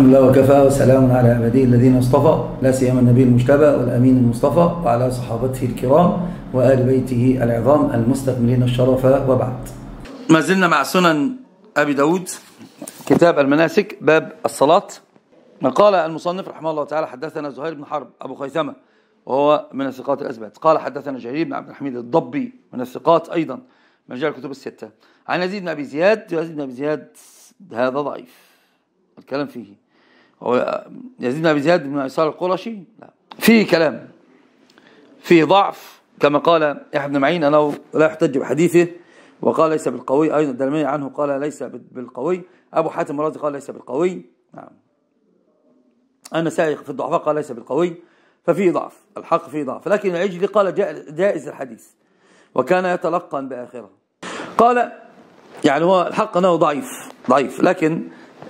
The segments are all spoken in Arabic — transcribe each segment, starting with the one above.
الحمد لله وكفى وسلام على عباده الذين اصطفى، لا سيما النبي المجتبى والأمين المصطفى وعلى صحابته الكرام وآل بيته العظام المستكملين الشرف، وبعد. ما زلنا مع سنن أبي داود، كتاب المناسك، باب الصلاة. قال المصنف رحمه الله تعالى: حدثنا زهير بن حرب أبو خيثمة وهو من الثقات الأثبات. قال حدثنا جرير بن عبد الحميد الضبي من الثقات أيضا من رجال الكتب الستة. عن يزيد بن أبي زياد. يزيد بن أبي زياد هذا ضعيف، الكلام فيه. هو يزيد بن أبي زياد بن عيسار القرشي لا، فيه كلام، فيه ضعف، كما قال يحيى بن معين أنه لا يحتج بحديثه وقال ليس بالقوي. أيضا الدارمي عنه قال ليس بالقوي. أبو حاتم الرازي قال ليس بالقوي. نعم. النسائي في الضعفاء قال ليس بالقوي، ففيه ضعف، الحق فيه ضعف. لكن العجلي قال جائز الحديث وكان يتلقن بآخره. قال يعني هو الحق أنه ضعيف، لكن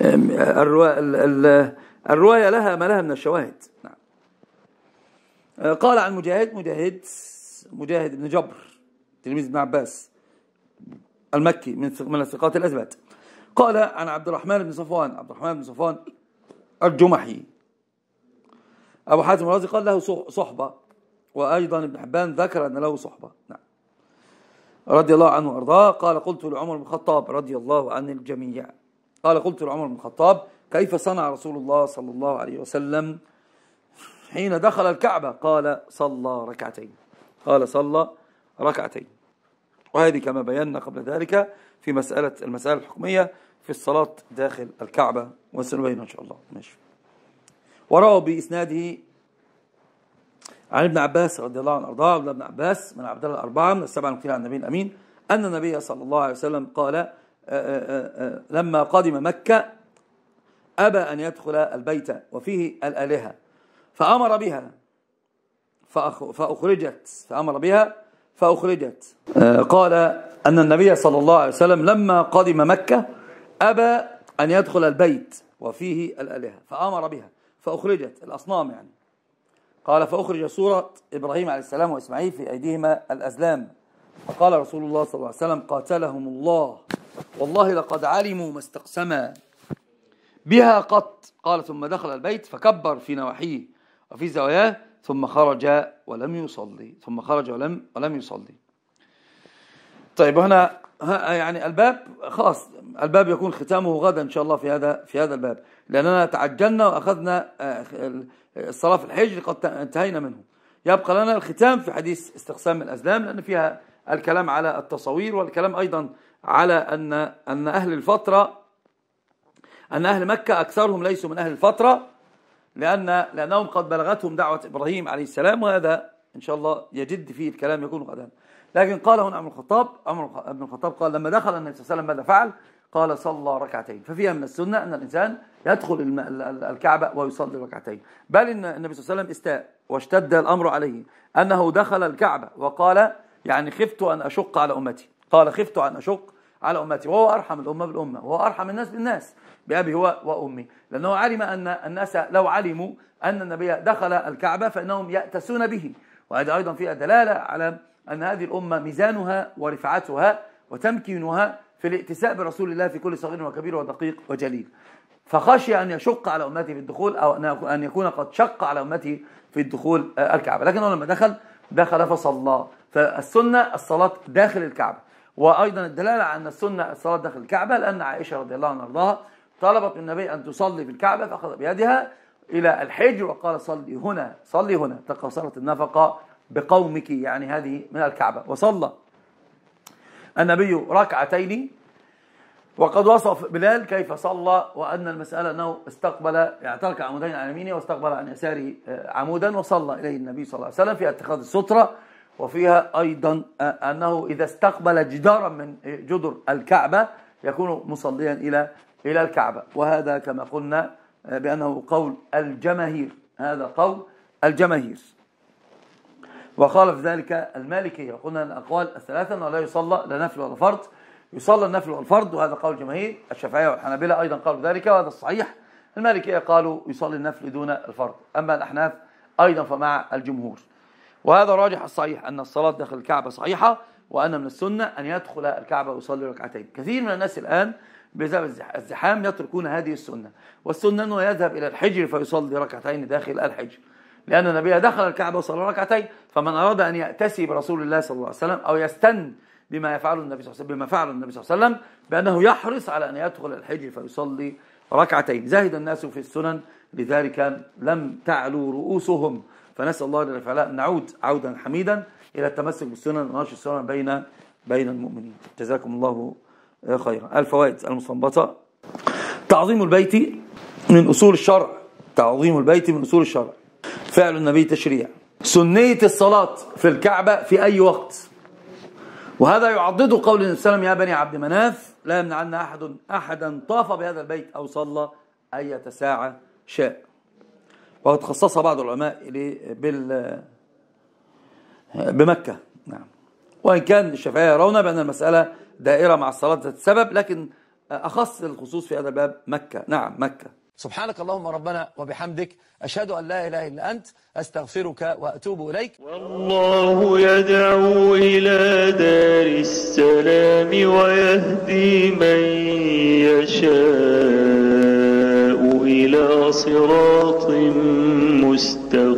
الرواية لها ما لها من الشواهد. نعم. قال عن مجاهد بن جبر تلميذ ابن عباس المكي من الثقات الأثبات. قال عن عبد الرحمن بن صفوان الجمحي. أبو حاتم الرازي قال له صحبة، وأيضا ابن حبان ذكر أن له صحبة. نعم. رضي الله عنه وأرضاه. قال قلت لعمر بن الخطاب رضي الله عن الجميع، قال قلت لعمر بن الخطاب: كيف صنع رسول الله صلى الله عليه وسلم حين دخل الكعبة؟ قال صلى ركعتين. وهذه كما بينا قبل ذلك في المسألة الحكمية في الصلاة داخل الكعبة، وسنبينها إن شاء الله. ماشي. وروى بإسناده عن ابن عباس رضي الله عنه وأرضاه، ابن عباس من عبد الله الأربعة من السبعة المكثرين عن النبي الأمين، أن النبي صلى الله عليه وسلم قال لما قدم مكة أبى أن يدخل البيت وفيه الآلهة فأمر بها فأخرجت. قال أن النبي صلى الله عليه وسلم لما قدم مكة أبى أن يدخل البيت وفيه الآلهة فأمر بها فأخرجت، الأصنام يعني. قال فأخرج صورة إبراهيم عليه السلام وإسماعيل في أيديهما الأزلام، فقال رسول الله صلى الله عليه وسلم: قاتلهم الله، والله لقد علموا ما استقسما بها قط. قال ثم دخل البيت فكبر في نواحيه وفي زواياه، ثم خرج ولم يصلي. طيب، هنا يعني الباب خاص، الباب يكون ختامه غدا إن شاء الله في هذا الباب، لأننا تعجلنا وأخذنا الصلاة في الحجر قد انتهينا منه. يبقى لنا الختام في حديث استقسام الأزلام، لأن فيها الكلام على التصوير، والكلام أيضا على أن أهل الفترة، أن أهل مكة أكثرهم ليسوا من أهل الفترة، لأنهم قد بلغتهم دعوة إبراهيم عليه السلام، وهذا إن شاء الله يجد فيه الكلام يكون غدا. لكن قال هنا عمر بن الخطاب قال لما دخل النبي صلى الله عليه وسلم ماذا فعل؟ قال صلى ركعتين. ففيها من السنة أن الإنسان يدخل الكعبة ويصلي ركعتين، بل إن النبي صلى الله عليه وسلم استاء واشتد الأمر عليه أنه دخل الكعبة وقال يعني خفت أن أشق على أمتي، وهو أرحم الأمة بالأمة، وهو أرحم الناس بالناس بأبي هو وأمي، لأنه علم أن الناس لو علموا أن النبي دخل الكعبة فإنهم يأتسون به. وهذا أيضا فيها دلالة على أن هذه الأمة ميزانها ورفعتها وتمكينها في الائتساء برسول الله في كل صغير وكبير ودقيق وجليل، فخشي أن يشق على أمته في الدخول، أو أن يكون قد شق على أمته في الدخول الكعبة. لكنه لما دخل فصلى. فالسنة الصلاة داخل الكعبة، وأيضا الدلالة على أن السنة الصلاة داخل الكعبة لأن عائشة رضي الله عنها وارضاها طلبت من النبي أن تصلي في الكعبة، فأخذ بيدها إلى الحجر وقال صلي هنا تقصرت النفقة بقومك، يعني هذه من الكعبة. وصلى النبي ركعتين، وقد وصف بلال كيف صلى، وأن المسألة أنه استقبل، يعني ترك عمودين عن يمينه واستقبل عن يساره عمودا، وصلى إليه النبي صلى الله عليه وسلم في اتخاذ السترة. وفيها أيضا أنه إذا استقبل جدارا من جدر الكعبة يكون مصليا إلى الكعبة، وهذا كما قلنا بأنه قول الجماهير، هذا قول الجماهير. وخالف ذلك المالكية، وقلنا الأقوال الثلاثة أنه لا يصلى لا نفل ولا فرض، يصلى النفل والفرض، وهذا قول الجماهير. الشافعية والحنابلة أيضا قالوا ذلك وهذا الصحيح. المالكية قالوا يصلي النفل دون الفرض، أما الأحناف أيضا فمع الجمهور. وهذا راجح الصحيح أن الصلاة داخل الكعبة صحيحة، وأن من السنة أن يدخل الكعبة ويصلي ركعتين. كثير من الناس الآن بسبب الزحام يتركون هذه السنة، والسنة أنه يذهب إلى الحجر فيصلي ركعتين داخل الحجر، لأن النبي دخل الكعبة وصلى ركعتين. فمن أراد أن يأتسي برسول الله صلى الله عليه وسلم أو يستن بما يفعله النبي صلى الله عليه وسلم، بما فعله النبي صلى الله عليه وسلم، بأنه يحرص على أن يدخل الحجر فيصلي ركعتين. زاهد الناس في السنن لذلك لم تعلو رؤوسهم. فنسأل الله جل وعلا أن نعود عودا حميدا إلى التمسك بالسنن ونشر السنن بين المؤمنين. جزاكم الله خيرا. الفوائد المستنبطة: تعظيم البيت من أصول الشرع، تعظيم البيت من أصول الشرع، فعل النبي تشريع، سنية الصلاة في الكعبة في أي وقت، وهذا يعضد قول النبي صلى الله عليه وسلم: يا بني عبد مناف لا يمنعن أحدا طاف بهذا البيت أو صلى أية ساعة شاء. وقد خصصها بعض العلماء بمكة. نعم. وإن كان الشافعية يرون بأن المسألة دائرة مع الصلاة ذات السبب، لكن أخص الخصوص في هذا الباب مكة. نعم مكة. سبحانك اللهم ربنا وبحمدك، أشهد أن لا إله إلا أنت، أستغفرك وأتوب إليك. والله يدعو إلى دار السلام ويهدي من يشاء إلى صراط مستقيم.